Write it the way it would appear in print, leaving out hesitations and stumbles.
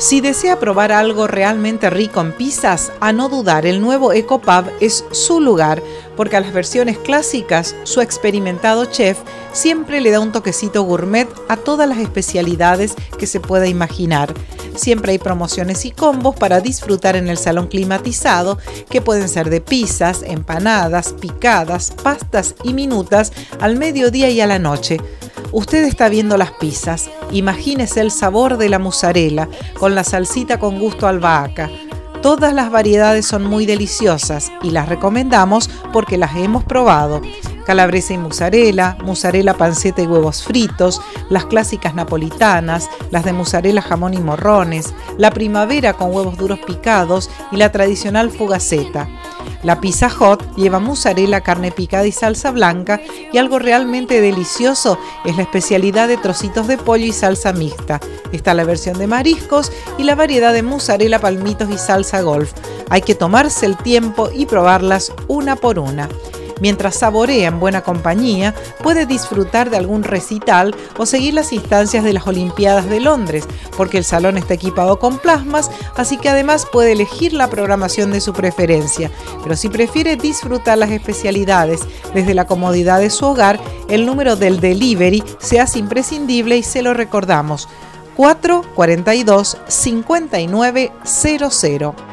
Si desea probar algo realmente rico en pizzas, a no dudar, el nuevo Ecopub es su lugar, porque a las versiones clásicas, su experimentado chef siempre le da un toquecito gourmet a todas las especialidades que se pueda imaginar. Siempre hay promociones y combos para disfrutar en el salón climatizado, que pueden ser de pizzas, empanadas, picadas, pastas y minutas al mediodía y a la noche. Usted está viendo las pizzas, imagínese el sabor de la mozzarella con la salsita con gusto a albahaca. Todas las variedades son muy deliciosas y las recomendamos porque las hemos probado. Calabresa y mozzarella, mozzarella panceta y huevos fritos, las clásicas napolitanas, las de mozzarella jamón y morrones, la primavera con huevos duros picados y la tradicional fugaceta. La pizza hot lleva mozzarella, carne picada y salsa blanca, y algo realmente delicioso es la especialidad de trocitos de pollo y salsa mixta. Está la versión de mariscos y la variedad de mozzarella, palmitos y salsa golf. Hay que tomarse el tiempo y probarlas una por una. Mientras saborea en buena compañía, puede disfrutar de algún recital o seguir las instancias de las Olimpiadas de Londres, porque el salón está equipado con plasmas, así que además puede elegir la programación de su preferencia. Pero si prefiere disfrutar las especialidades desde la comodidad de su hogar, el número del delivery se hace imprescindible y se lo recordamos: 442-5900.